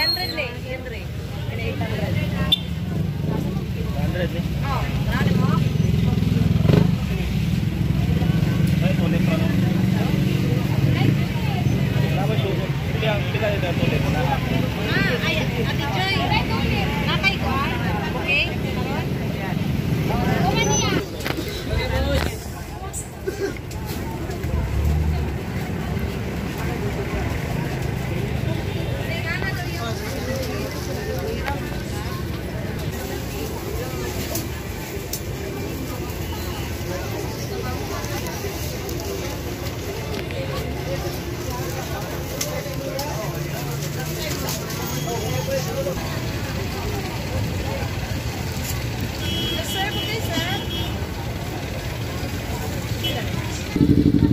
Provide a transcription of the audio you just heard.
800 nih, Henry. Ini 800. 800 nih. Oh, berani mo? Ay, tuloy pa lang. Tapos yung pila na tuloy na. Ay, Ate Joy. Nakay ko. Okay? Kumaniya. Sir, okay, sir.